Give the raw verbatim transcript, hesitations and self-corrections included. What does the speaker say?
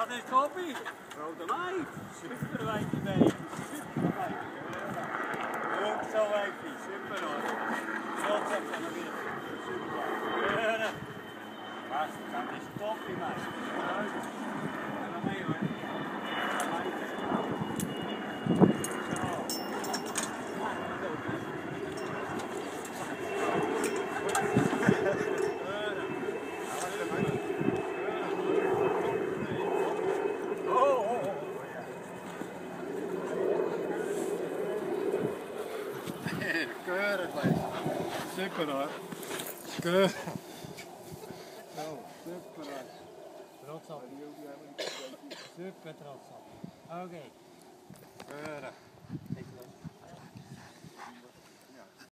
Wat is koppie? Grote meid. Super wijfje beetje. Super wijfje. Ook zo wijfje. Super hoor. Zo zeg je nog weer. Super wijfje. Gast, dat is koppie meid. En dan mee hoor. Keurig wijf. Super hoor. Keurig. Zo, super wijf. Trots op. Super trots op. Oké. Keurig.